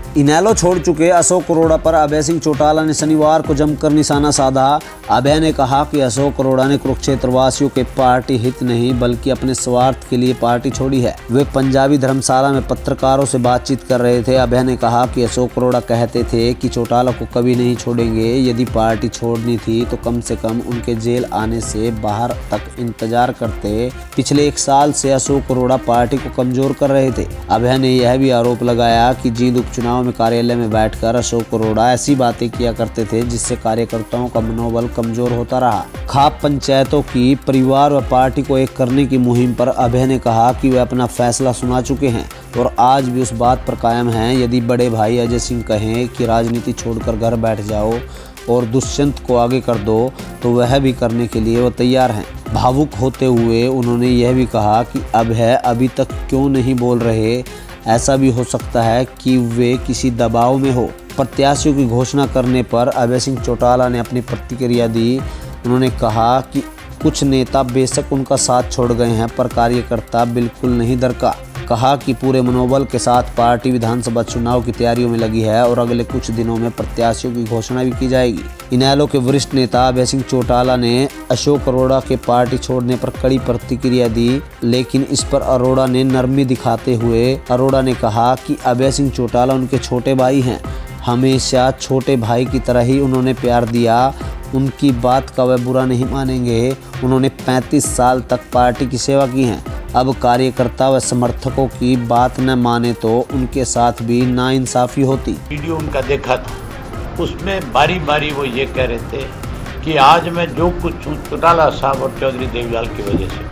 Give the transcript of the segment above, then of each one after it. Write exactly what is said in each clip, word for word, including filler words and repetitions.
इनेलो छोड़ चुके अशोक अरोड़ा पर अभय सिंह चौटाला ने शनिवार को जमकर निशाना साधा। अभय ने कहा कि अशोक अरोड़ा ने कुरुक्षेत्र वासियों के पार्टी हित नहीं बल्कि अपने स्वार्थ के लिए पार्टी छोड़ी है। वे पंजाबी धर्मशाला में पत्रकारों से बातचीत कर रहे थे। अभय ने कहा कि अशोक अरोड़ा कहते थे कि चौटाला को कभी नहीं छोड़ेंगे। यदि पार्टी छोड़नी थी तो कम से कम उनके जेल आने से बाहर तक इंतजार करते। पिछले एक साल से अशोक अरोड़ा पार्टी को कमजोर कर रहे थे। अभय ने यह भी आरोप लगाया कि जींद उपचुनाव में कार्यालय में बैठकर अशोक अरोड़ा ऐसी बातें किया करते थे जिससे कार्यकर्ताओं का मनोबल कमजोर होता रहा। खाप पंचायतों की परिवार व पार्टी को एक करने की मुहिम पर अभय ने कहा कि वे अपना फैसला सुना चुके हैं और आज भी उस बात पर कायम हैं। यदि बड़े भाई अजय सिंह कहें कि राजनीति छोड़कर घर बैठ जाओ और दुष्यंत को आगे कर दो तो वह भी करने के लिए वो तैयार हैं। भावुक होते हुए उन्होंने यह भी कहा कि अभय अभी तक क्यों नहीं बोल रहे। ऐसा भी हो सकता है कि वे किसी दबाव में हो। प्रत्याशियों की घोषणा करने पर अभय सिंह चौटाला ने अपनी प्रतिक्रिया दी। उन्होंने कहा कि कुछ नेता बेशक उनका साथ छोड़ गए हैं पर कार्यकर्ता बिल्कुल नहीं दरका। कहा कि पूरे मनोबल के साथ पार्टी विधानसभा चुनाव की तैयारियों में लगी है और अगले कुछ दिनों में प्रत्याशियों की घोषणा भी की जाएगी। इनेलो के वरिष्ठ नेता अभय सिंह चौटाला ने अशोक अरोड़ा के पार्टी छोड़ने पर कड़ी प्रतिक्रिया दी, लेकिन इस पर अरोड़ा ने नरमी दिखाते हुए अरोड़ा ने कहा कि अभय सिंह चौटाला उनके छोटे भाई हैं। हमेशा छोटे भाई की तरह ही उन्होंने प्यार दिया। उनकी बात का वह बुरा नहीं मानेंगे। उन्होंने पैंतीस साल तक पार्टी की सेवा की है। अब कार्यकर्ता व समर्थकों की बात न माने तो उनके साथ भी नाइंसाफी होती। वीडियो उनका देखा था, उसमें बारी बारी वो ये कह रहे थे कि आज मैं जो कुछ हूँ चौटाला साहब और चौधरी देवीलाल की वजह से।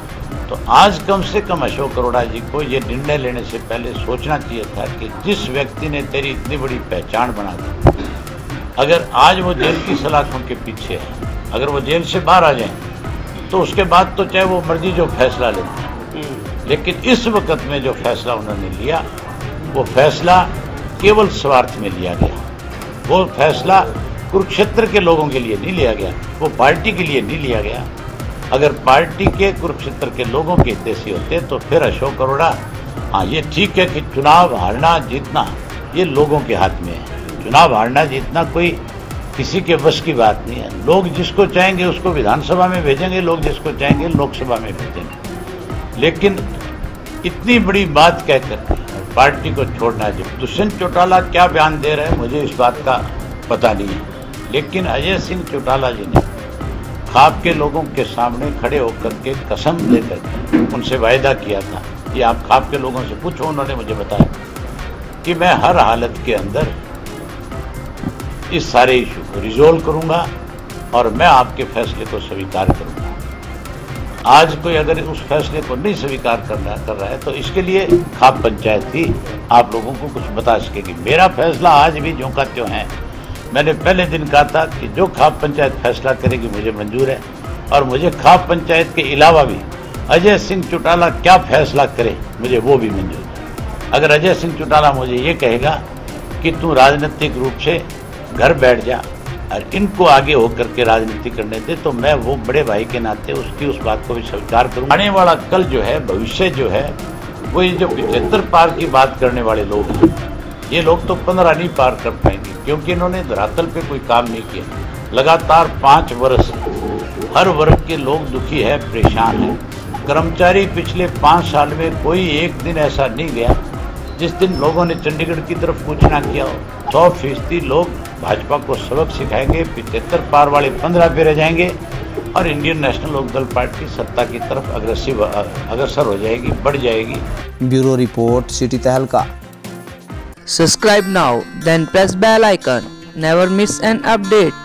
तो आज कम से कम अशोक अरोड़ा जी को ये निर्णय लेने से पहले सोचना चाहिए था कि जिस व्यक्ति ने तेरी इतनी बड़ी पहचान बना दी, अगर आज वो जेल की सलाखों के पीछे है, अगर वो जेल से बाहर आ जाए तो उसके बाद तो चाहे वो मर्जी जो फैसला लेते, लेकिन इस वक्त में जो फैसला उन्होंने लिया वो फैसला केवल स्वार्थ में लिया गया। वो फैसला कुरुक्षेत्र के लोगों के लिए नहीं लिया गया, वो पार्टी के लिए नहीं लिया गया। अगर पार्टी के कुरुक्षेत्र के लोगों के हितैषी होते तो फिर अशोक अरोड़ा, हाँ ये ठीक है कि चुनाव हारना जीतना ये लोगों के हाथ में है। चुनाव हारना जीतना कोई किसी के बस की बात नहीं है। लोग जिसको चाहेंगे उसको विधानसभा में भेजेंगे, लोग जिसको चाहेंगे लोकसभा में भेजेंगे। लेकिन इतनी बड़ी बात कहकर पार्टी को छोड़ना है। दुष्यंत चौटाला क्या बयान दे रहे हैं मुझे इस बात का पता नहीं है, लेकिन अजय सिंह चौटाला जी ने खाप के लोगों के सामने खड़े होकर के कसम लेकर उनसे वायदा किया था। ये आप खाप के लोगों से पूछो, उन्होंने मुझे बताया कि मैं हर हालत के अंदर इस सारे इशू को रिजोल्व करूंगा और मैं आपके फैसले को स्वीकार करूंगा। आज कोई अगर उस फैसले को नहीं स्वीकार करना कर रहा है तो इसके लिए खाप पंचायत ही आप लोगों को कुछ बता सकेगी। मेरा फैसला आज भी ज्यों का त्यों है। मैंने पहले दिन कहा था कि जो खाप पंचायत फैसला करेगी मुझे मंजूर है और मुझे खाप पंचायत के अलावा भी अजय सिंह चौटाला क्या फैसला करे मुझे वो भी मंजूर है। अगर अजय सिंह चौटाला मुझे ये कहेगा कि तू राजनीतिक रूप से घर बैठ जा और इनको आगे होकर के राजनीति करने दे तो मैं वो बड़े भाई के नाते उसकी उस बात को भी स्वीकार करूँगा। आने वाला कल जो है, भविष्य जो है, वो ये जो पिछहत्तर पार की बात करने वाले लोग हैं, ये लोग तो पंद्रह नहीं पार कर पाएंगे क्योंकि इन्होंने धरातल पे कोई काम नहीं किया। लगातार पाँच वर्ष हर वर्ग के लोग दुखी है, परेशान है। कर्मचारी पिछले पाँच साल में कोई एक दिन ऐसा नहीं गया जिस दिन लोगों ने चंडीगढ़ की तरफ कुछ ना किया हो। सौ फीसदी लोग भाजपा को सबक सिखाएंगे, पिछहत्तर पार वाले पंद्रह पे रह जाएंगे और इंडियन नेशनल लोकदल पार्टी सत्ता की तरफ अग्रेसिव अग्रसर हो जाएगी, बढ़ जाएगी। Bureau report, city Tahalka. Subscribe now, then press bell icon. Never miss an update.